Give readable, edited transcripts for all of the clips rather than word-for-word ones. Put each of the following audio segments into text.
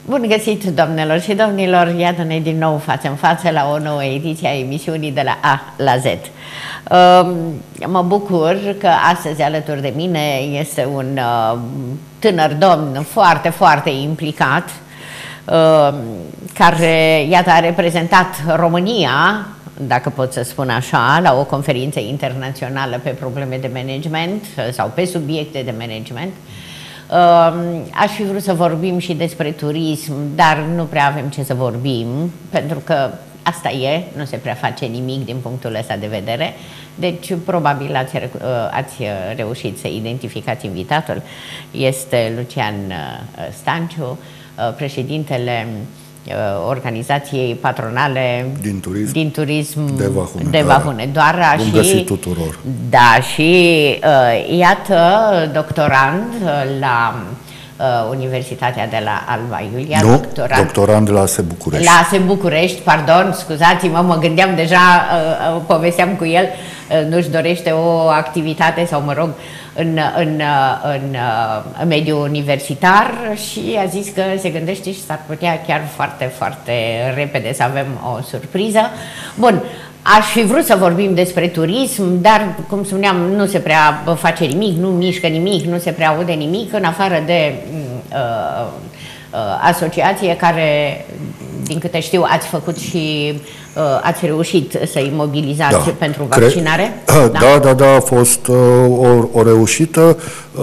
Bun găsit, doamnelor și domnilor! Iată-ne din nou față în față la o nouă ediție a emisiunii de la A la Z. Mă bucur că astăzi alături de mine este un tânăr domn foarte, foarte implicat, care, iată, a reprezentat România, dacă pot să spun așa, la o conferință internațională pe probleme de management sau pe subiecte de management. Aș fi vrut să vorbim și despre turism, dar nu prea avem ce să vorbim, pentru că asta e, nu se prea face nimic din punctul ăsta de vedere. Deci probabil ați reușit să identificați invitatul. Este Lucian Stanciu, președintele organizației patronale din turism Deva Hunedoara. Bun găsit tuturor! Da, și iată, doctorand la Universitatea de la Alba Iulia. Nu, doctorand la ASE București. La ASE București, pardon, scuzați-mă, mă gândeam deja, povesteam cu el, nu-și dorește o activitate sau, mă rog, în mediul universitar și a zis că se gândește și s-ar putea chiar foarte, foarte repede să avem o surpriză. Bun, aș fi vrut să vorbim despre turism, dar, cum spuneam, nu se prea face nimic, nu mișcă nimic, nu se prea aude nimic, în afară de asociație care, din câte știu, ați făcut și ați reușit să-i mobilizați pentru vaccinare? Da, a fost o reușită.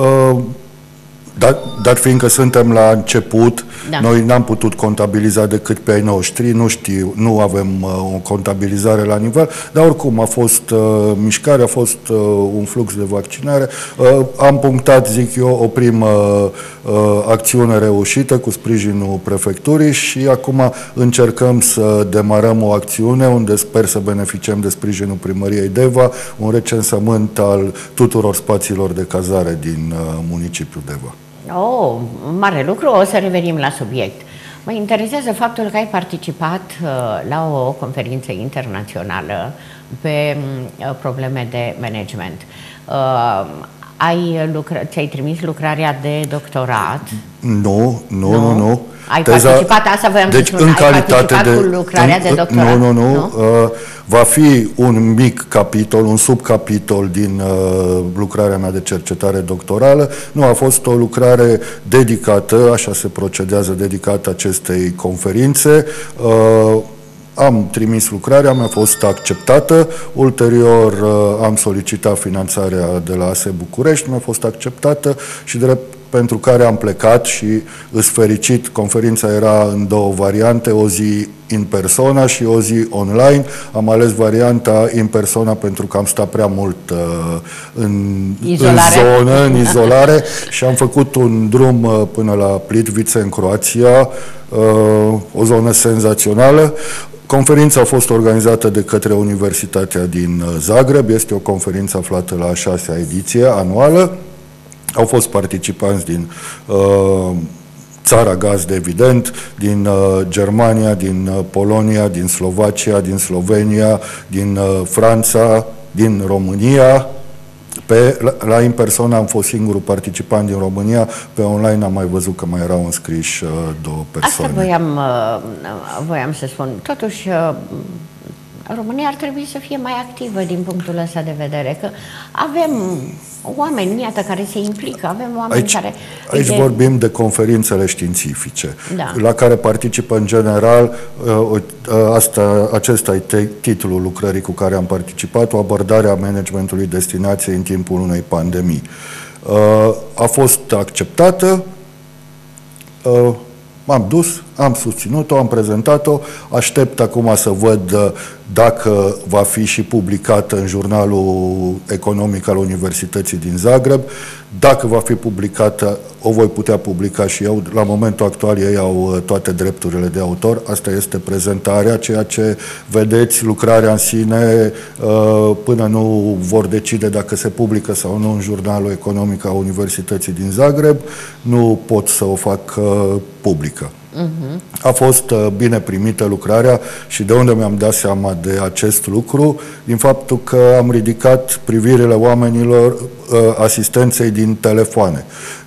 Dar fiindcă suntem la început, noi n-am putut contabiliza decât pe ai noștri, nu avem o contabilizare la nivel, dar oricum a fost mișcare, a fost un flux de vaccinare. Am punctat, zic eu, o primă acțiune reușită cu sprijinul prefecturii și acum încercăm să demarăm o acțiune unde sper să beneficiem de sprijinul primăriei Deva, un recensământ al tuturor spațiilor de cazare din municipiul Deva. Oh, mare lucru, o să revenim la subiect. Mă interesează faptul că ai participat la o conferință internațională pe probleme de management. Ți-ai trimis lucrarea de doctorat? Nu. Ai participat, asta voiam să spun, ai participat cu lucrarea de doctorat? Nu. Va fi un mic capitol, un subcapitol din lucrarea mea de cercetare doctorală. Nu, a fost o lucrare dedicată, așa se procedează, dedicată acestei conferințe. Am trimis lucrarea, mi-a fost acceptată, ulterior am solicitat finanțarea de la ASE București, mi-a fost acceptată și pentru care am plecat și îs fericit. Conferința era în două variante, o zi in persona și o zi online. Am ales varianta in persona pentru că am stat prea mult în zonă, în izolare și am făcut un drum până la Plitvice, în Croația, o zonă senzațională. Conferința a fost organizată de către Universitatea din Zagreb, este o conferință aflată la a 6-a ediție anuală. Au fost participanți din țara gazdă, evident, din Germania, din Polonia, din Slovacia, din Slovenia, din Franța, din România. La in persoană am fost singurul participant din România, pe online am mai văzut că mai erau înscriși două persoane. Asta voiam să spun. Totuși, România ar trebui să fie mai activă din punctul ăsta de vedere, că avem oameni, iată, care se implică, avem oameni care... Aici vorbim de conferințele științifice, la care participă în general, acesta e titlul lucrării cu care am participat, o abordare a managementului destinației în timpul unei pandemii. A fost acceptată, m-am dus, am susținut-o, am prezentat-o, aștept acum să văd dacă va fi și publicată în jurnalul economic al Universității din Zagreb. Dacă va fi publicată, o voi putea publica și eu. La momentul actual ei au toate drepturile de autor. Asta este prezentarea, ceea ce vedeți, lucrarea în sine, până nu vor decide dacă se publică sau nu în jurnalul economic al Universității din Zagreb, nu pot să o fac publică. A fost bine primită lucrarea și de unde mi-am dat seama de acest lucru? Din faptul că am ridicat privirile oamenilor asistenței din telefoane.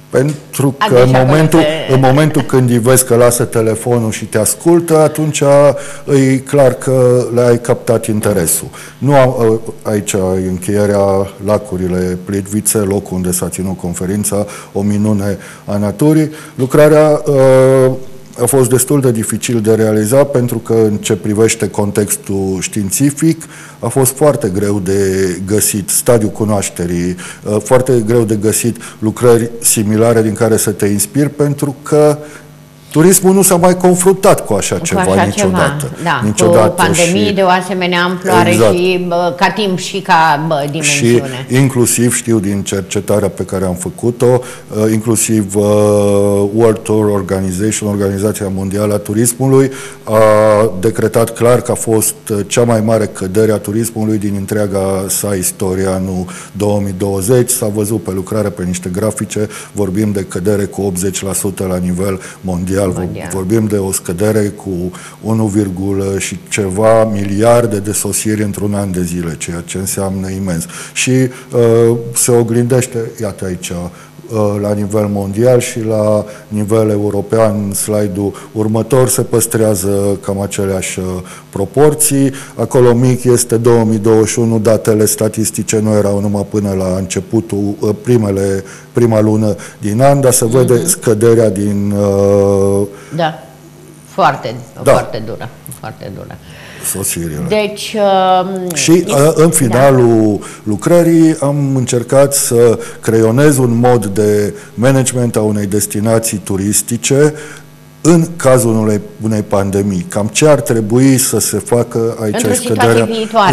Pentru că în momentul când îi vezi că lasă telefonul și te ascultă, atunci e clar că le-ai captat interesul. Nu am, aici, încheierea Lacurile Plitvițe, locul unde s-a ținut conferința, o minune a naturii. Lucrarea a fost destul de dificil de realizat pentru că în ce privește contextul științific a fost foarte greu de găsit stadiul cunoașterii, foarte greu de găsit lucrări similare din care să te inspiri pentru că turismul nu s-a mai confruntat cu așa ceva niciodată. Da, niciodată. Cu pandemii de o asemenea amploare, exact. Și ca timp și ca dimensiune. Și inclusiv știu din cercetarea pe care am făcut-o, inclusiv World Tour Organization, Organizația Mondială a Turismului, a decretat clar că a fost cea mai mare cădere a turismului din întreaga sa istorie anul 2020. S-a văzut pe lucrare, pe niște grafice, vorbim de cădere cu 80% la nivel mondial. Vorbim de o scădere cu 1, și ceva miliarde de sosiri într-un an de zile, ceea ce înseamnă imens. Și se oglindește, iată aici, la nivel mondial și la nivel european, slide-ul următor se păstrează cam aceleași proporții. Acolo mic este 2021, datele statistice nu erau numai până la începutul, prima lună din an, dar se vede scăderea din... Da, foarte dură, foarte dură. Sosirile. Deci, și în finalul lucrării am încercat să creionez un mod de management a unei destinații turistice în cazul unei pandemii. Cam ce ar trebui să se facă aici scăderea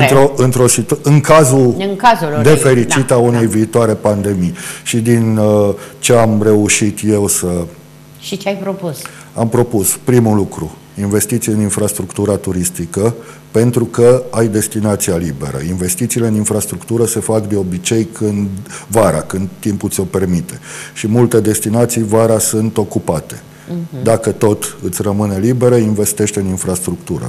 în cazul nefericit a unei viitoare pandemii. Și din ce am reușit eu să... Și ce ai propus? Am propus primul lucru, investiții în infrastructura turistică, pentru că ai destinația liberă. Investițiile în infrastructură se fac de obicei vara, când timpul ți-o permite. Și multe destinații vara sunt ocupate. Dacă tot îți rămâne liberă, investește în infrastructură.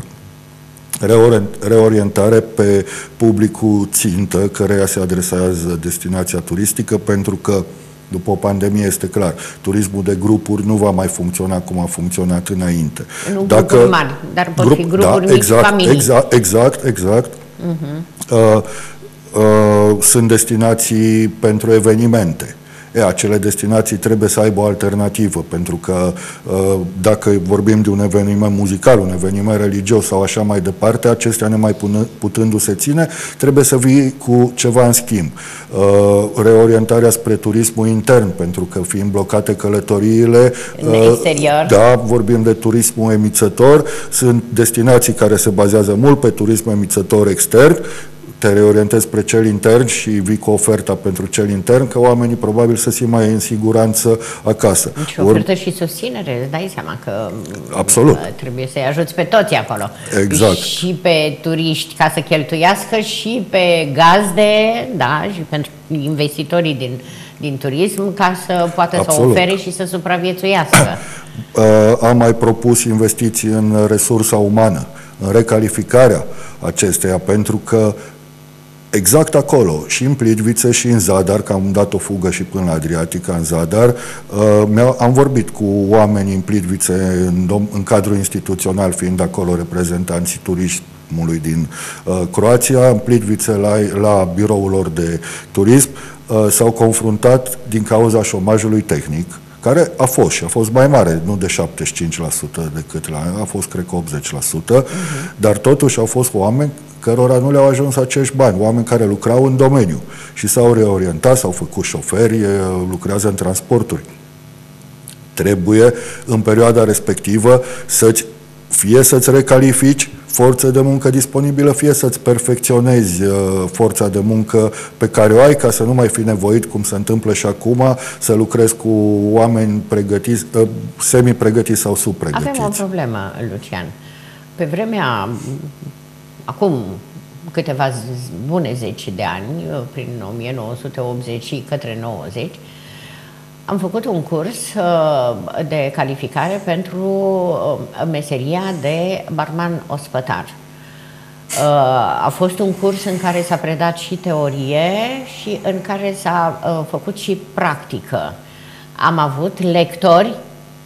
Reorientare pe publicul țintă, căreia se adresează destinația turistică, pentru că după o pandemie este clar, turismul de grupuri nu va mai funcționa cum a funcționat înainte. Nu grupuri mari, dar pot fi grupuri mici, familii. Exact. Sunt destinații pentru evenimente. Acele destinații trebuie să aibă o alternativă, pentru că dacă vorbim de un eveniment muzical, un eveniment religios sau așa mai departe, acestea nemai putându-se ține, trebuie să vii cu ceva în schimb. Reorientarea spre turismul intern, pentru că fiind blocate călătoriile, în exterior. Da, vorbim de turismul emițător, sunt destinații care se bazează mult pe turismul emițător extern, te reorientezi spre cel intern și vii cu oferta pentru cel intern, că oamenii probabil să se mai în siguranță acasă. Și ofertă și susținere, îți dai seama că absolut. Trebuie să-i ajuți pe toți acolo. Exact. Și pe turiști ca să cheltuiască, și pe gazde, da, și pentru investitorii din turism ca să poată absolut. Să ofere și să supraviețuiască. Am mai propus investiții în resursa umană, în recalificarea acesteia, pentru că exact acolo, și în Plitvice și în Zadar, că am dat o fugă și până la Adriatica în Zadar, am vorbit cu oamenii în Plitvice în cadrul instituțional, fiind acolo reprezentanții turismului din Croația, în Plitvice la biroul lor de turism, s-au confruntat din cauza șomajului tehnic, care a fost și a fost mai mare, nu de 75% decât a fost, cred că 80%, dar totuși au fost oameni cărora nu le-au ajuns acești bani, oameni care lucrau în domeniu și s-au reorientat, s-au făcut șoferi, lucrează în transporturi. Trebuie, în perioada respectivă, fie să-ți recalifici forță de muncă disponibilă, fie să-ți perfecționezi forța de muncă pe care o ai, ca să nu mai fi nevoit, cum se întâmplă și acum, să lucrezi cu oameni pregătiți, semi-pregătiți sau subpregătiți. Avem o problemă, Lucian. Pe vremea, acum câteva bune zeci de ani, prin 1980 și către 90, am făcut un curs de calificare pentru meseria de barman ospătar. A fost un curs în care s-a predat și teorie și în care s-a făcut și practică. am avut lectori,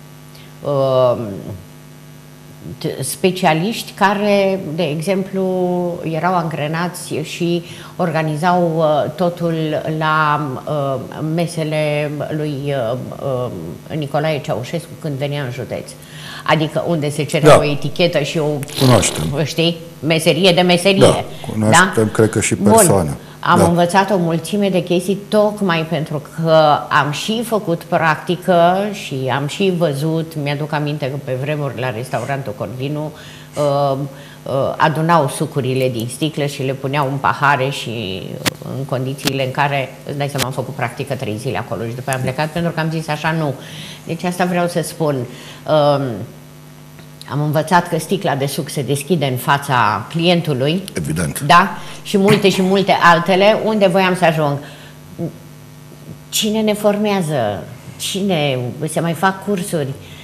specialiști care, de exemplu, erau angrenați și organizau totul la mesele lui Nicolae Ceaușescu când venea în județ. Adică unde se cerea o etichetă și o, știi, meserie de meserie. Da, cunoaștem, cred că și persoană. Am învățat o mulțime de chestii tocmai pentru că am și făcut practică și am și văzut, mi-aduc aminte că pe vremuri la restaurantul Corvinu adunau sucurile din sticle și le puneau în pahare și în condițiile în care, îți dai seama, am făcut practică 3 zile acolo și după aia am plecat pentru că am zis așa nu. Deci asta vreau să spun. Am învățat că sticla de suc se deschide în fața clientului. Evident. Da? Și multe altele. Unde voiam să ajung? Cine ne formează? Cine? Se mai fac cursuri?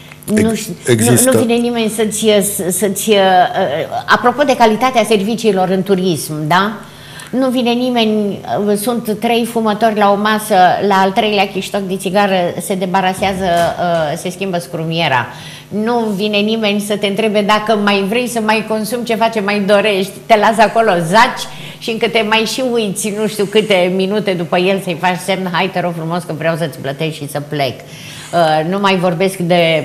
Nu vine nimeni să-ți... Apropo de calitatea serviciilor în turism, da? Nu vine nimeni, sunt 3 fumători la o masă, la al 3-lea chiștoc de țigară se debarasează, se schimbă scrumiera. Nu vine nimeni să te întrebe dacă mai vrei să mai consumi ceva ce mai dorești. Te lasă acolo, zaci și încă te mai și uiți, nu știu câte minute după el să-i faci semn, hai te rog frumos că vreau să-ți plătesc și să plec. Nu mai vorbesc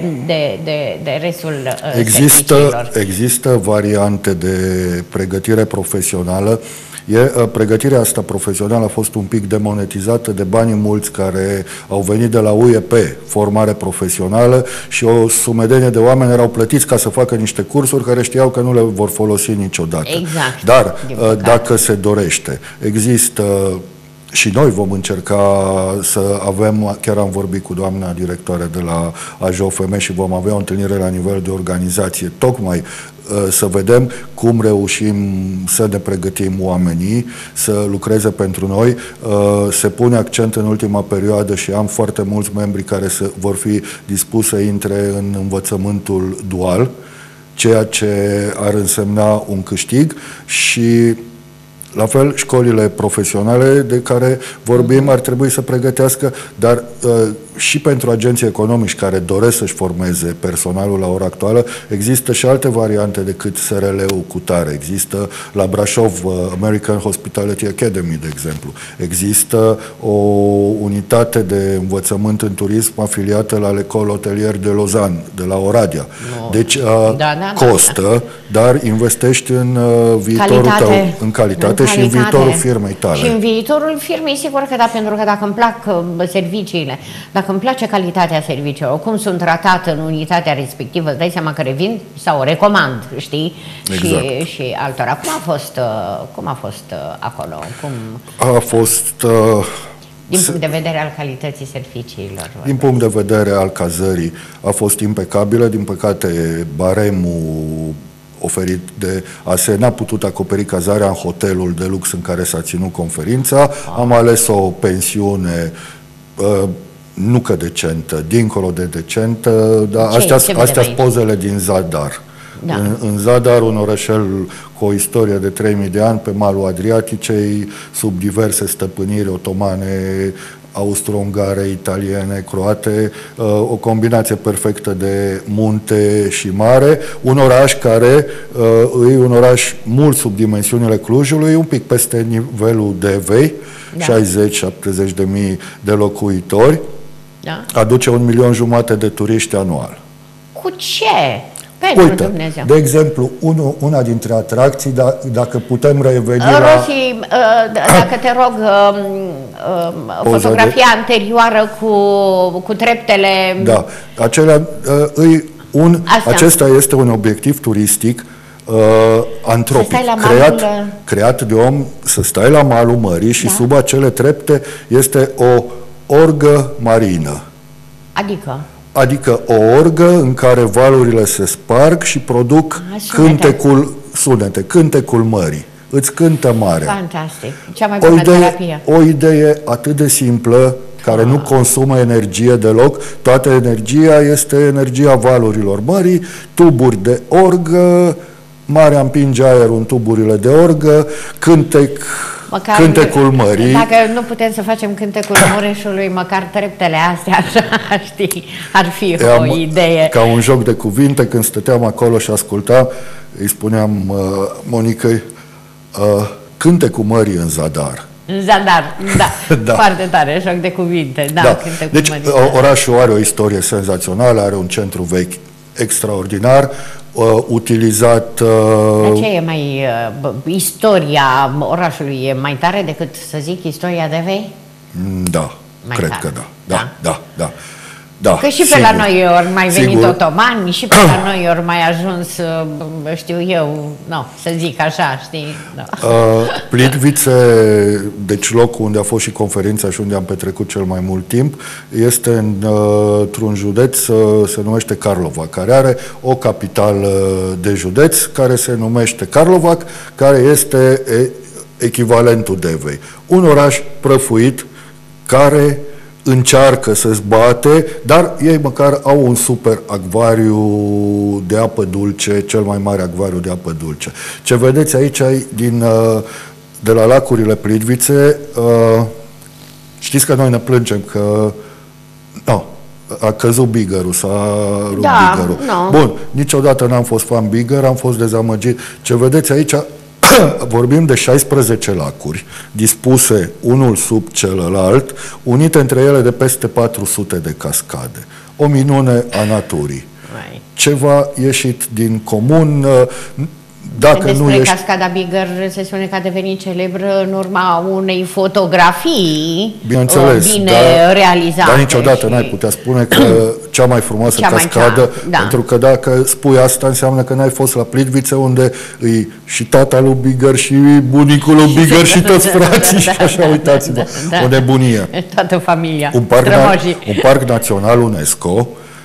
de restul serviciilor. Există variante de pregătire profesională. Pregătirea asta profesională a fost un pic demonetizată de banii mulți care au venit de la UEP, formare profesională, și o sumedenie de oameni erau plătiți ca să facă niște cursuri care știau că nu le vor folosi niciodată. Exact. Dar dacă se dorește, există... Și noi vom încerca să avem, chiar am vorbit cu doamna directoare de la AJOFM și vom avea o întâlnire la nivel de organizație, tocmai să vedem cum reușim să ne pregătim oamenii, să lucreze pentru noi. Se pune accent în ultima perioadă și am foarte mulți membri care vor fi dispuși să intre în învățământul dual, ceea ce ar însemna un câștig, și la fel, școlile profesionale de care vorbim ar trebui să pregătească, dar și pentru agenții economici care doresc să-și formeze personalul la ora actuală, există și alte variante decât SRL-ul cu tare. Există la Brașov American Hospitality Academy, de exemplu. Există o unitate de învățământ în turism afiliată la l'École Hôtelière de Lausanne, de la Oradea. Deci costă, dar investești în viitorul tău, în calitate și în viitorul firmei tale. Și în viitorul firmei, sigur că da, pentru că dacă îmi plac serviciile, dacă îmi place calitatea serviciilor, cum sunt tratate în unitatea respectivă, îți dai seama că revin sau o recomand, știi? Exact. Și altora. Cum a fost acolo? A fost... din punct de vedere al calității serviciilor. Din punct de vedere al cazării a fost impecabilă. Din păcate, baremul oferit de ASE n-a putut acoperi cazarea în hotelul de lux în care s-a ținut conferința. Am ales o pensiune nu că decentă, dincolo de decentă, dar astea sunt pozele din Zadar. Da. În Zadar, un orășel cu o istorie de 3000 de ani pe malul Adriaticei, sub diverse stăpâniri otomane, austro-ungare, italiene, croate, o combinație perfectă de munte și mare, un oraș care e un oraș mult sub dimensiunile Clujului, un pic peste nivelul de Evei, 60-70 de mii de locuitori, aduce 1,5 milion de turiști anual. Cu ce? Pentru Dumnezeu. De exemplu, una dintre atracții, dacă putem reveni Rosi, dacă te rog, fotografia anterioară cu treptele... Da, acesta este un obiectiv turistic antropic, creat de om, să stai la malul mării și sub acele trepte este o orgă marină. Adică o orgă în care valurile se sparg și produc cântecul mării. Îți cântă marea. Fantastic. Cea mai bună terapie. O idee atât de simplă, care nu consumă energie deloc. Toată energia este energia valurilor mării, tuburi de orgă, marea împinge aerul în tuburile de orgă, cântec Măcar, Cântecul Mării. Dacă nu putem să facem Cântecul Mureșului, măcar treptele astea, așa, știi, ar fi o idee. Ca un joc de cuvinte, când stăteam acolo și ascultam, îi spuneam Monicăi, Cântecul Mării în zadar. În zadar, da, da. Foarte tare, joc de cuvinte. Da, da. Deci Mării, orașul are o istorie senzațională, are un centru vechi extraordinar, utilizat... De ce e mai... istoria orașului e mai tare decât, să zic, istoria de vei? Da, mai cred tare. Că da. Da, da, da. Da, că și pe la noi ori mai venit otomani, și pe la noi ori mai ajuns, știu eu, să zic așa, știi? Da. Plitvice, deci locul unde a fost și conferința și unde am petrecut cel mai mult timp, este într-un județ, se numește Karlovac, care are o capitală de județ, care se numește Karlovac, care este echivalentul Devei. Un oraș prăfuit, care încearcă să zbate, dar ei măcar au un super acvariu de apă dulce, cel mai mare acvariu de apă dulce. Ce vedeți aici de la lacurile Plitvice, știți că noi ne plângem că a căzut Bigărul, s-a rupt Bigărul. Bun, niciodată n-am fost fan Bigăr, am fost dezamăgit. Ce vedeți aici, vorbim de 16 lacuri, dispuse unul sub celălalt, unite între ele de peste 400 de cascade. O minune a naturii. Ceva ieșit din comun. Dacă despre cascada Bigăr se spune că a devenit celebră în urma unei fotografii bine realizate. Dar niciodată n-ai putea spune că cea mai frumoasă cascadă, pentru că dacă spui asta înseamnă că n-ai fost la Plitvice, unde e și tata lui Bigăr și bunicul lui Bigăr și toți frații și așa, uitați-vă, o nebunie. Toată familia. Un parc național UNESCO,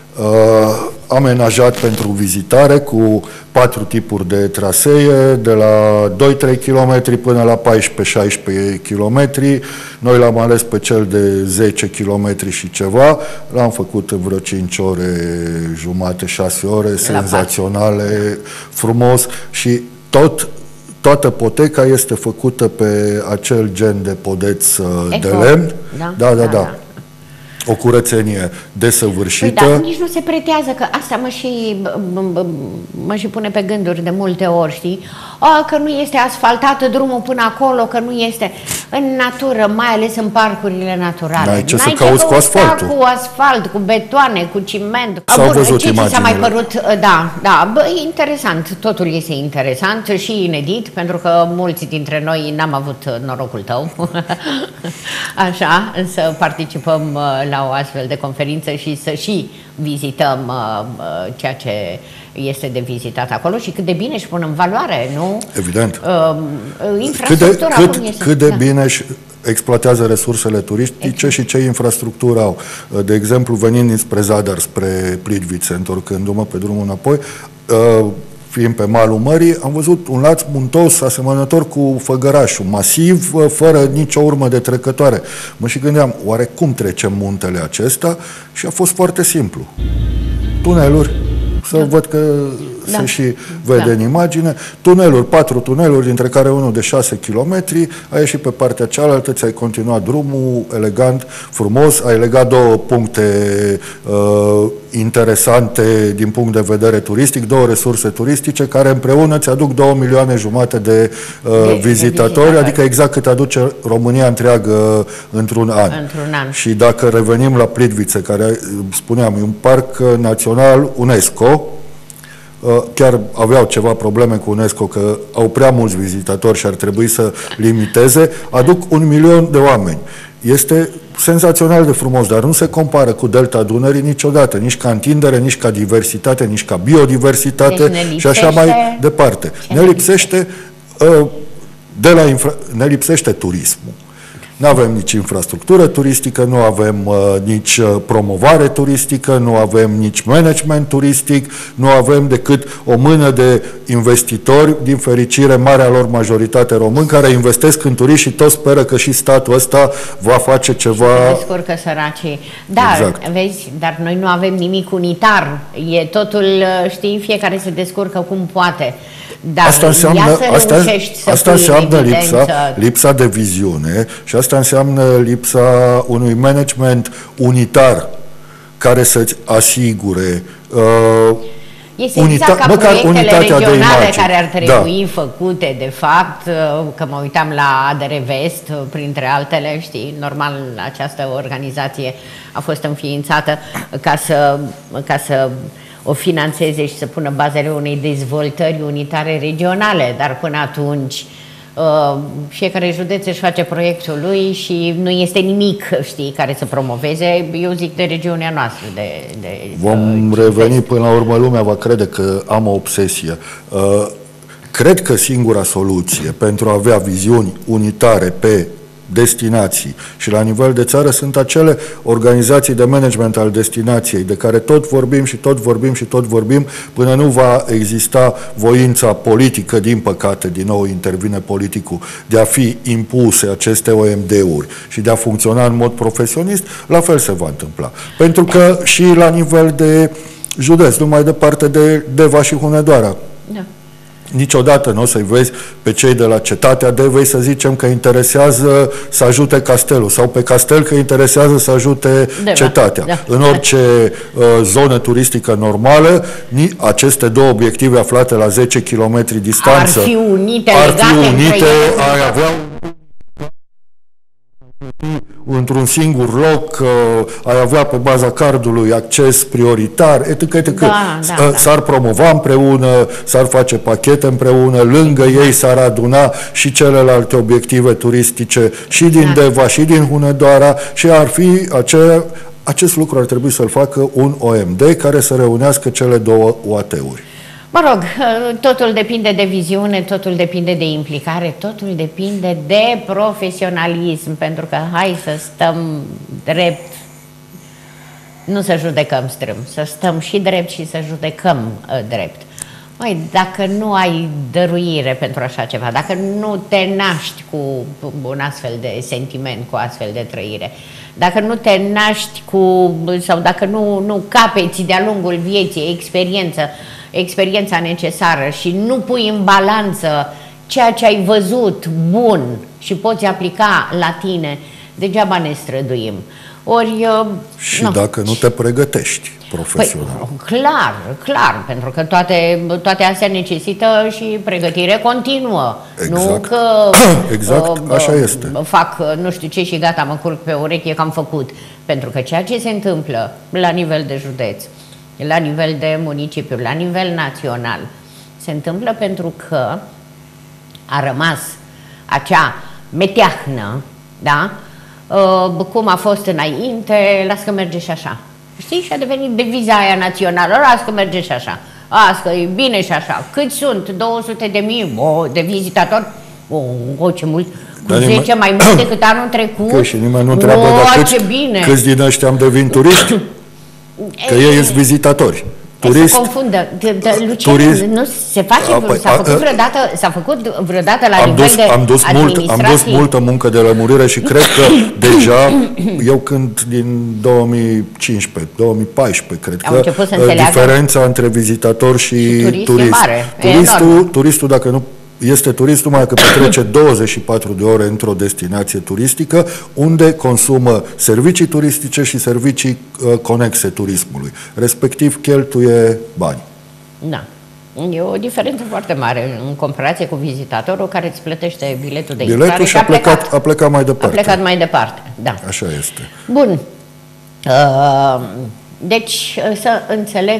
amenajat pentru vizitare, cu 4 tipuri de trasee, de la 2-3 km până la 14-16 km. Noi l-am ales pe cel de 10 km și ceva. L-am făcut în vreo 5 ore jumate, 6 ore, senzaționale, frumos și toată poteca este făcută pe acel gen de podeț de lemn. Da. O curățenie desăvârșită. Păi, nici nu se pretează, că asta mă și pune pe gânduri de multe ori, știi? Că nu este asfaltat drumul până acolo, că nu este în natură, mai ales în parcurile naturale. N-ai ce să cauți cu asfaltul. Cu asfalt, cu betoane, cu ciment. S-au văzut ce s-a mai părut? Interesant. Totul este interesant și inedit, pentru că mulți dintre noi n-am avut norocul tău. Așa, să participăm la o astfel de conferință și să și vizităm ceea ce este de vizitat acolo și cât de bine își pun în valoare, nu? Evident. Infrastructura cât de bine își exploatează resursele turistice și ce infrastructură au. De exemplu, venind dinspre Zadar, spre Plitvice, întorcându-mă pe drumul înapoi, fiind pe malul mării, am văzut un laț muntos asemănător cu Făgărașul, masiv, fără nicio urmă de trecătoare. Mă și gândeam, oare cum trecem muntele acesta? Și a fost foarte simplu. Tuneluri, să văd că se și vede în imagine. Tuneluri, 4 tuneluri, dintre care unul de 6 km, ai ieșit pe partea cealaltă, ți-ai continuat drumul, elegant, frumos, ai legat 2 puncte interesante din punct de vedere turistic, 2 resurse turistice, care împreună ți aduc 2,5 milioane de vizitatori, adică exact cât aduce România întreagă într-un an. Și dacă revenim la Plitvice, care, spuneam, e un parc național UNESCO, chiar aveau ceva probleme cu UNESCO, că au prea mulți vizitatori și ar trebui să limiteze, aduc 1 milion de oameni. Este senzațional de frumos, dar nu se compară cu Delta Dunării niciodată, nici ca întindere, nici ca diversitate, nici ca biodiversitate, deci și așa mai departe. Ne lipsește turismul. Nu avem nici infrastructură turistică, nu avem nici promovare turistică, nu avem nici management turistic, nu avem decât o mână de investitori, din fericire, marea lor majoritate români, care investesc în turiști și toți speră că și statul ăsta va face ceva. Se descurcă săracii. Dar, exact. Vezi, dar noi nu avem nimic unitar. E totul, știi, fiecare se descurcă cum poate. Dar asta înseamnă, asta înseamnă evidență... lipsa de viziune și asta înseamnă lipsa unui management unitar care să-ți asigure este exact ca proiectele regionale care ar trebui făcute, de fapt, că mă uitam la ADR Vest, printre altele, știi, normal această organizație a fost înființată ca să o finanțeze și să pună bazele unei dezvoltări unitare regionale, dar până atunci fiecare județ își face proiectul lui și nu este nimic, știi, care să promoveze, eu zic, de regiunea noastră. Vom reveni până la urmă, lumea va crede că am o obsesie. Cred că singura soluție pentru a avea viziuni unitare pe destinații și la nivel de țară sunt acele organizații de management al destinației de care tot vorbim și tot vorbim și tot vorbim până nu va exista voința politică, din păcate, din nou intervine politicul, de a fi impuse aceste OMD-uri și de a funcționa în mod profesionist, la fel se va întâmpla. Pentru că și la nivel de județ, nu mai departe de Deva și Hunedoara, niciodată nu o să-i vezi pe cei de la Cetatea Devei să zicem că interesează să ajute Castelul sau pe Castel că interesează să ajute Cetatea. În orice zonă turistică normală, aceste două obiective aflate la 10 km distanță ar fi unite, ar avea într-un singur loc, ai avea pe baza cardului acces prioritar, etc. S-ar promova împreună, s-ar face pachete împreună, lângă ei s-ar aduna și celelalte obiective turistice și din Deva și din Hunedoara și ar fi acest lucru ar trebui să-l facă un OMD care să reunească cele două UAT-uri. Mă rog, totul depinde de viziune, totul depinde de implicare, totul depinde de profesionalism, pentru că hai să stăm drept, nu să judecăm strâm, să stăm și drept și să judecăm drept. Măi, dacă nu ai dăruire pentru așa ceva, dacă nu te naști cu un astfel de sentiment, cu astfel de trăire, dacă nu te naști sau dacă nu capeți de-a lungul vieții experiența necesară și nu pui în balanță ceea ce ai văzut bun și poți aplica la tine, degeaba ne străduim. Și dacă nu te pregătești profesional. Păi, clar, pentru că toate astea necesită și pregătire continuă. Exact. Nu că așa este. Fac nu știu ce și gata, mă curc pe ureche că am făcut. Pentru că ceea ce se întâmplă la nivel de județ, la nivel de municipiu, la nivel național, se întâmplă pentru că a rămas acea meteahnă, da? Cum a fost înainte, las că merge și așa. Știi? Și a devenit deviza aia națională, las că merge și așa. Asta e bine și așa. Cât sunt? 200.000 de vizitatori? Ce mult! Cu 10 mai mult decât anul trecut? Că și nimeni nu întreabă câți din ăștia am devin turiști? Că ei sunt vizitatori. Se confundă. Lucian, nu se face, s-a făcut vreodată la nivel de administrație? Am dus multă muncă de lămurire și cred că deja, eu când din 2015, 2014, cred că diferența între vizitator și turist, turistul, dacă nu este turist, numai că petrece 24 de ore într-o destinație turistică unde consumă servicii turistice și servicii conexe turismului, respectiv cheltuie bani. Da. E o diferență foarte mare în comparație cu vizitatorul care îți plătește biletul de intrare și a plecat mai departe. A plecat mai departe, da. Așa este. Bun. Deci, să înțeleg...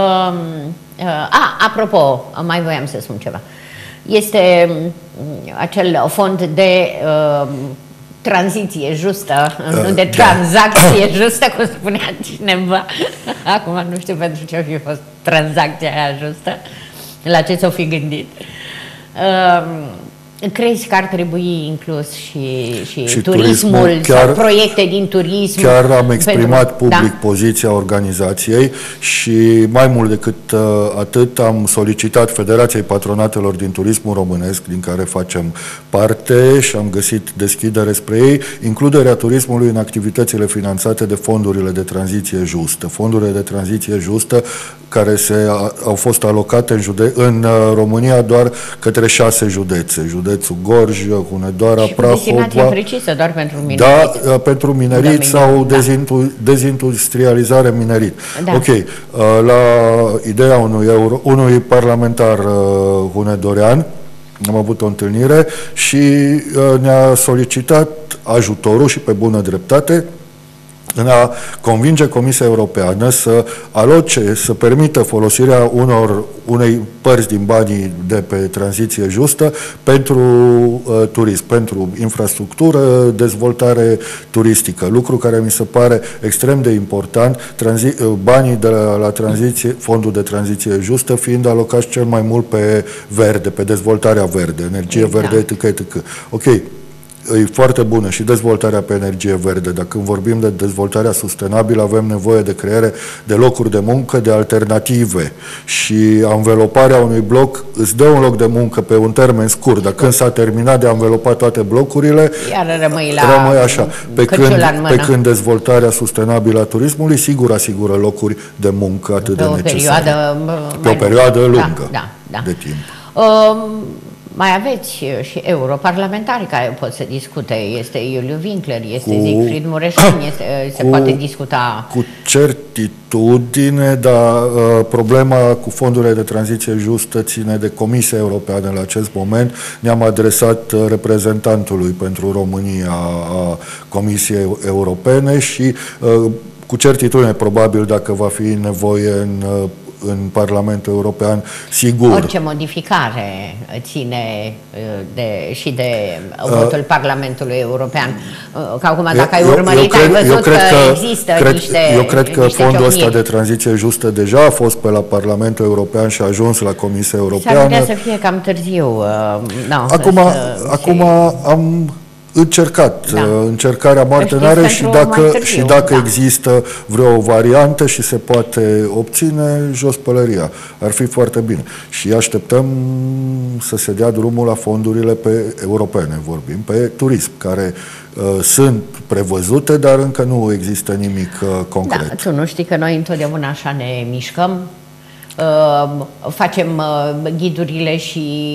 apropo, mai voiam să spun ceva. Este acel fond de tranziție justă, nu de tranzacție justă, cum spunea cineva. Acum nu știu pentru ce a fi fost tranzacția aia justă, la ce s-o fi gândit. Crezi că ar trebui inclus și turismul, sau proiecte din turism? Chiar am exprimat public poziția organizației și mai mult decât atât am solicitat Federației Patronatelor din Turismul Românesc, din care facem parte, și am găsit deschidere spre ei, includerea turismului în activitățile finanțate de fondurile de tranziție justă. Fondurile de tranziție justă care au fost alocate în România doar către 6 județe. Județul Gorj, Hunedoara, Prahova. Și destinație precisă doar pentru minerit. Da, pentru minerit sau dezindustrializare minerit. Da. Ok. La ideea unui parlamentar hunedorean am avut o întâlnire și ne-a solicitat ajutorul și pe bună dreptate în a convinge Comisia Europeană să aloce, să permită folosirea unei părți din banii de pe tranziție justă pentru turism, pentru infrastructură, dezvoltare turistică, lucru care mi se pare extrem de important, banii de la tranziție, fondul de tranziție justă fiind alocați cel mai mult pe verde, pe dezvoltarea verde, energie verde, etc. Ok. E foarte bună și dezvoltarea pe energie verde. Dacă vorbim de dezvoltarea sustenabilă, avem nevoie de creare de locuri de muncă, de alternative. Și anveloparea unui bloc îți dă un loc de muncă pe un termen scurt. Dar când s-a terminat de a învelopa toate blocurile, rămâi așa. Pe când dezvoltarea sustenabilă a turismului, sigur asigură locuri de muncă atât de necesare. Pe o perioadă lungă de timp. Mai aveți și europarlamentari care pot să discute. Este Iuliu Winkler, este Siegfried Mureșan, se poate discuta. Cu certitudine, dar problema cu fondurile de tranziție justă ține de Comisia Europeană la acest moment. Ne-am adresat reprezentantului pentru România a Comisiei Europene și cu certitudine, probabil, dacă va fi nevoie în Parlamentul European, sigur. Orice modificare ține și de votul Parlamentului European. Că acum, dacă ai urmărit, ai văzut că există niște Eu cred că fondul ăsta de tranziție justă deja a fost pe la Parlamentul European și a ajuns la Comisia Europeană. S-ar putea să fie cam târziu. Acum am încercat, încercarea moarte n-are și dacă există vreo variantă și se poate obține, jos pălăria. Ar fi foarte bine. Și așteptăm să se dea drumul la fondurile europene, vorbim, pe turism, care sunt prevăzute, dar încă nu există nimic concret. Da, tu nu știi că noi întotdeauna așa ne mișcăm? Facem ghidurile și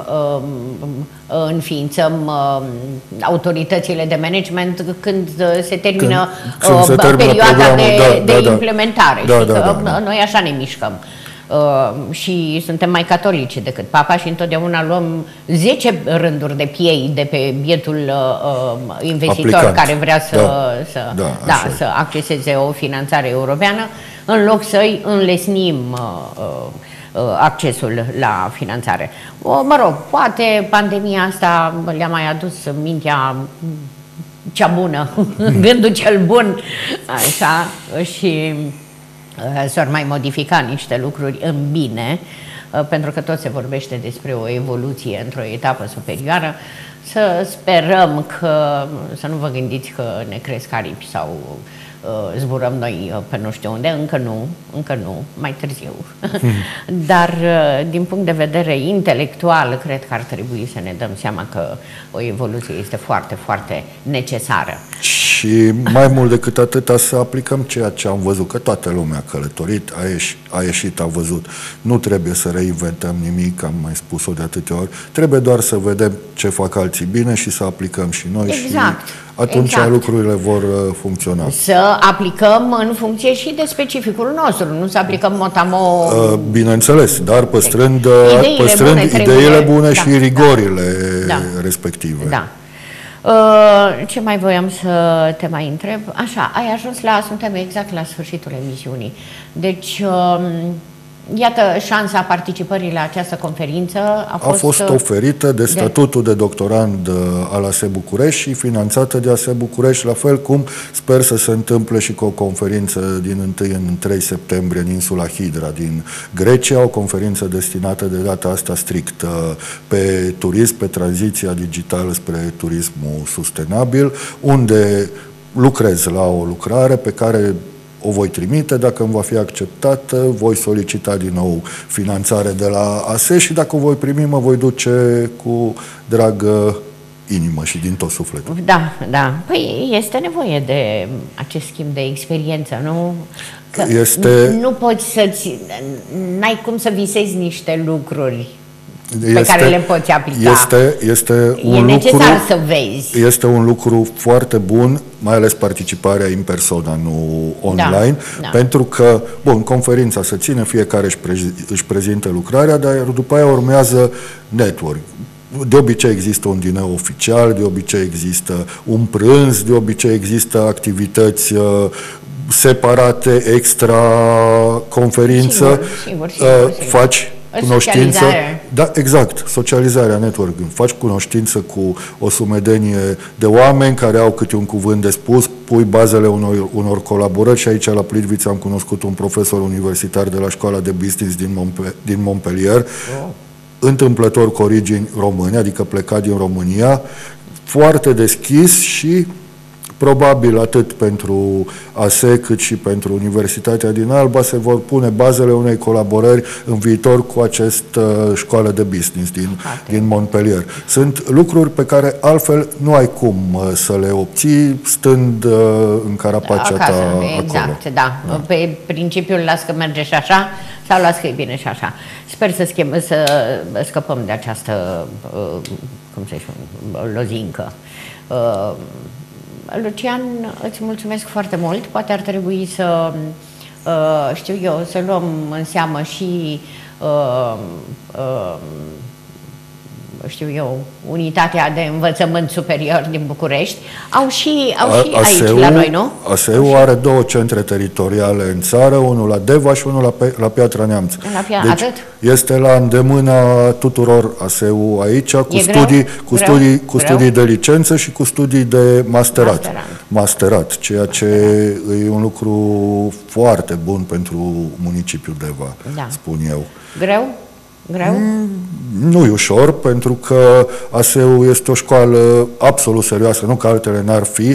înființăm autoritățile de management când se termină perioada de implementare. Noi așa ne mișcăm. Și suntem mai catolici decât Papa și întotdeauna luăm 10 rânduri de piei de pe bietul investitor care vrea să acceseze o finanțare europeană, în loc să-i înlesnim accesul la finanțare. Mă rog, poate pandemia asta le-a mai adus mintea cea bună, gândul cel bun, așa, și s-ar mai modifica niște lucruri în bine, pentru că tot se vorbește despre o evoluție într-o etapă superioară. Să sperăm să nu vă gândiți că ne cresc aripi sau zburăm noi pe nu știu unde, încă nu, mai târziu. Dar din punct de vedere intelectual, cred că ar trebui să ne dăm seama că o evoluție este foarte, foarte necesară. Și mai mult decât atâta, să aplicăm ceea ce am văzut, că toată lumea a călătorit, a ieșit, a văzut. Nu trebuie să reinventăm nimic, am mai spus-o de atâtea ori, trebuie doar să vedem ce fac alții bine și să aplicăm și noi. Exact. Și atunci lucrurile vor funcționa. Să aplicăm în funcție și de specificul nostru, nu să aplicăm motamo... Bineînțeles, dar păstrând ideile bune și rigorile respective. Da. Ce mai voiam să te mai întreb? Așa, ai ajuns suntem exact la sfârșitul emisiunii. Deci, Iată, șansa participării la această conferință a fost oferită de statutul de doctorand al ASE București și finanțată de ASE București, la fel cum sper să se întâmple și cu o conferință din 1 în 3 septembrie în insula Hidra din Grecia, o conferință destinată de data asta strict pe turism, pe tranziția digitală spre turismul sustenabil, unde lucrez la o lucrare pe care o voi trimite, dacă îmi va fi acceptată, voi solicita din nou finanțare de la ASE și dacă o voi primi, mă voi duce cu dragă inimă și din tot sufletul. Da, da. Păi este nevoie de acest schimb de experiență, nu? Că nu poți să-ți... N-ai cum să visezi niște lucruri pe care le poți aplica. E necesar să vezi. Este un lucru foarte bun, mai ales participarea în persoană, nu online, pentru că, bun, conferința se ține, fiecare își prezintă lucrarea, dar după aia urmează network. De obicei există un dineu oficial, de obicei există un prânz, de obicei există activități separate, extra conferință, sigur. Faci cunoștință, da, exact, socializarea, networking. Faci cunoștință cu o sumedenie de oameni care au câte un cuvânt de spus, pui bazele unor colaborări și aici la Plitvice am cunoscut un profesor universitar de la școala de business din Montpellier, întâmplător cu origini române, adică plecat din România, foarte deschis și probabil atât pentru ASE cât și pentru Universitatea din Alba se vor pune bazele unei colaborări în viitor cu această școală de business din Montpellier. Sunt lucruri pe care altfel nu ai cum să le obții stând în carapacea ta acolo. Exact, da. Pe principiul las că merge și așa sau las că e bine și așa. Sper să scăpăm de această, cum să spun, lozincă. Lucian, îți mulțumesc foarte mult. Poate ar trebui să, știu eu, să luăm în seamă și, știu eu, Unitatea de Învățământ Superior din București. Au și aici la noi, nu? ASEU are 2 centre teritoriale în țară, unul la Deva și unul la Piatra Neamț. Deci este la îndemâna tuturor ASEU aici, cu studii de licență și cu studii de masterat, ceea ce e un lucru foarte bun pentru municipiul Deva, spun eu. Greu? Nu e ușor, pentru că ASEU este o școală absolut serioasă, nu că altele n-ar fi.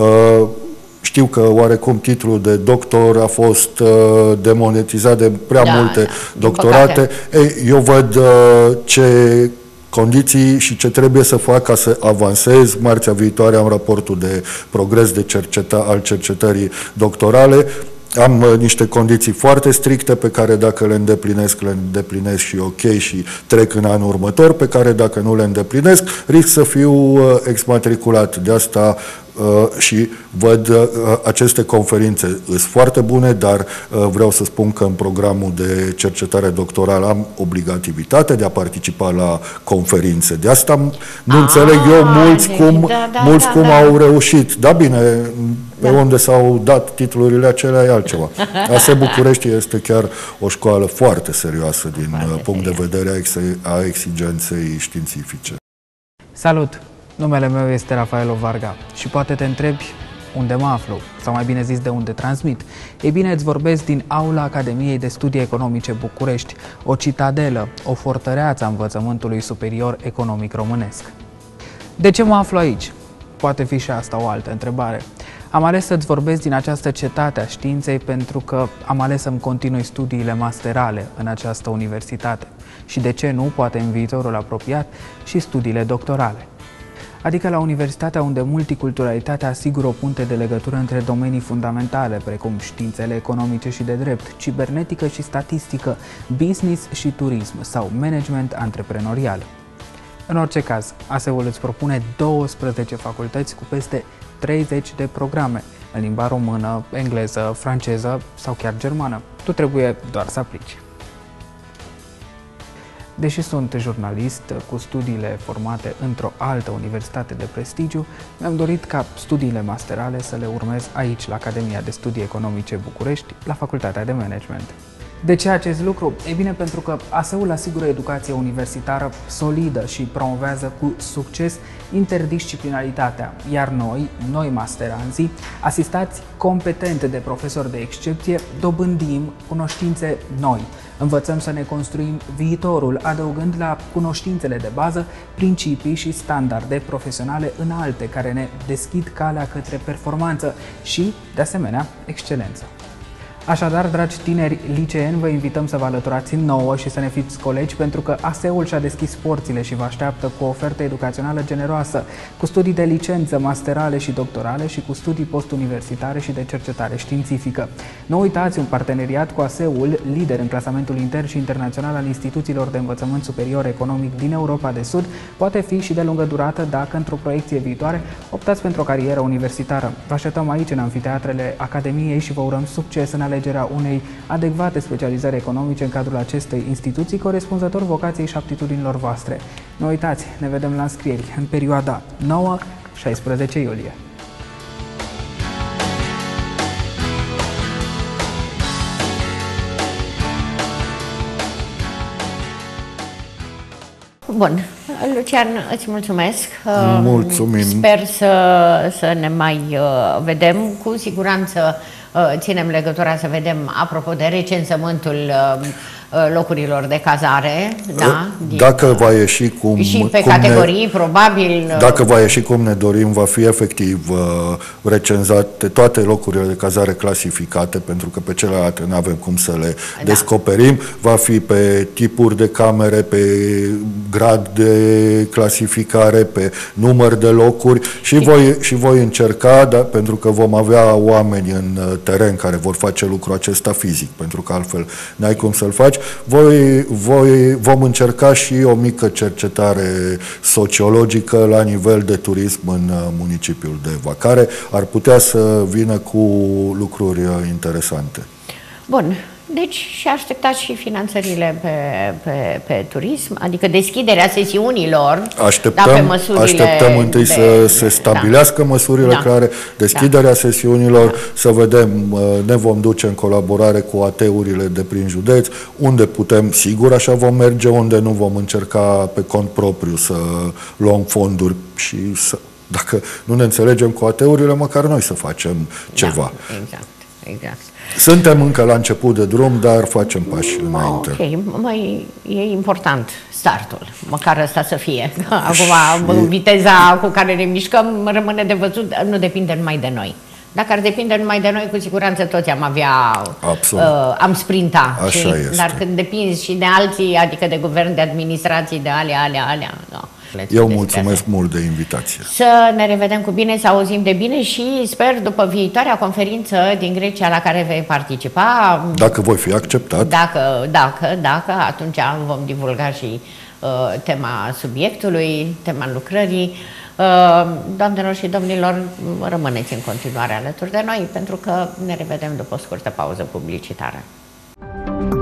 Știu că oarecum titlul de doctor a fost demonetizat de prea multe doctorate. Eu văd ce condiții și ce trebuie să fac ca să avansez. Marțea viitoare am raportul de progres al cercetării doctorale. Am niște condiții foarte stricte pe care dacă le îndeplinesc și ok și trec în anul următor, pe care dacă nu le îndeplinesc, risc să fiu exmatriculat. De asta și văd aceste conferințe sunt foarte bune, dar vreau să spun că în programul de cercetare doctorală am obligativitate de a participa la conferințe. De asta nu înțeleg eu mulți cum au reușit. Da, bine, pe unde s-au dat titlurile acelea e altceva. ASE București este chiar o școală foarte serioasă din punct de vedere a exigenței științifice. Salut! Numele meu este Rafael Varga și poate te întrebi unde mă aflu, sau mai bine zis de unde transmit. Ei bine, îți vorbesc din aula Academiei de Studii Economice București, o citadelă, o fortăreață a învățământului superior economic românesc. De ce mă aflu aici? Poate fi și asta o altă întrebare. Am ales să-ți vorbesc din această cetate a științei pentru că am ales să-mi continui studiile masterale în această universitate și, de ce nu, poate în viitorul apropiat, și studiile doctorale. Adică la universitatea unde multiculturalitatea asigură o punte de legătură între domenii fundamentale, precum științele economice și de drept, cibernetică și statistică, business și turism sau management antreprenorial. În orice caz, ASEU-ul îți propune 12 facultăți cu peste 30 de programe în limba română, engleză, franceză sau chiar germană. Tu trebuie doar să aplici. Deși sunt jurnalist cu studiile formate într-o altă universitate de prestigiu, mi-am dorit ca studiile masterale să le urmez aici, la Academia de Studii Economice București, la Facultatea de Management. De ce acest lucru? Ei bine, pentru că ASE-ul asigură educație universitară solidă și promovează cu succes interdisciplinaritatea, iar noi masteranții, asistați competente de profesori de excepție, dobândim cunoștințe noi. Învățăm să ne construim viitorul, adăugând la cunoștințele de bază principii și standarde profesionale înalte care ne deschid calea către performanță și, de asemenea, excelență. Așadar, dragi tineri liceeni, vă invităm să vă alăturați nouă și să ne fiți colegi, pentru că ASE-ul și-a deschis porțile și vă așteaptă cu o ofertă educațională generoasă, cu studii de licență, masterale și doctorale și cu studii postuniversitare și de cercetare științifică. Nu uitați, un parteneriat cu ASE-ul, lider în clasamentul intern și internațional al instituțiilor de învățământ superior economic din Europa de Sud, poate fi și de lungă durată dacă, într-o proiecție viitoare, optați pentru o carieră universitară. Vă așteptăm aici, în amfiteatrele Academiei, și vă urăm succes în alegerea unei adecvate specializări economice în cadrul acestei instituții, corespunzător vocației și aptitudinilor voastre. Nu uitați, ne vedem la înscrieri în perioada 9-16 iulie. Bun. Lucian, îți mulțumesc. Mulțumim. Sper să ne mai vedem. Cu siguranță ținem legătura să vedem, apropo de recensământul locurilor de cazare, da? Dacă va ieși cum... Și pe categorii, probabil... Dacă va ieși cum ne dorim, va fi efectiv recenzate toate locurile de cazare clasificate, pentru că pe celelalte nu avem cum să le descoperim. Va fi pe tipuri de camere, pe grad de clasificare, pe număr de locuri și voi încerca, pentru că vom avea oameni în teren care vor face lucrul acesta fizic, pentru că altfel n-ai cum să-l faci. Vom încerca și o mică cercetare sociologică la nivel de turism în municipiul Deva, care ar putea să vină cu lucruri interesante. Bun. Deci și așteptați și finanțările pe turism, adică deschiderea sesiunilor. Așteptăm întâi să se stabilească măsurile clare, deschiderea sesiunilor, să vedem, ne vom duce în colaborare cu AT-urile de prin județ, unde putem, sigur, așa vom merge, unde nu vom încerca pe cont propriu să luăm fonduri și dacă nu ne înțelegem cu AT-urile, măcar noi să facem ceva. Exact. Suntem încă la început de drum, dar facem pași înainte. Ok, e important startul, măcar ăsta să fie. Acum, viteza cu care ne mișcăm rămâne de văzut, nu depinde numai de noi. Dacă ar depinde numai de noi, cu siguranță toți am avea, am sprinta. Așa este. Dar când depinzi și de alții, adică de guvern, de administrații, de alea, da. Eu mulțumesc mult de invitație. Să ne revedem cu bine, să auzim de bine și sper după viitoarea conferință din Grecia la care vei participa. Dacă voi fi acceptat. Dacă, atunci vom divulga și tema subiectului, tema lucrării. Doamnelor și domnilor, rămâneți în continuare alături de noi, pentru că ne revedem după o scurtă pauză publicitară.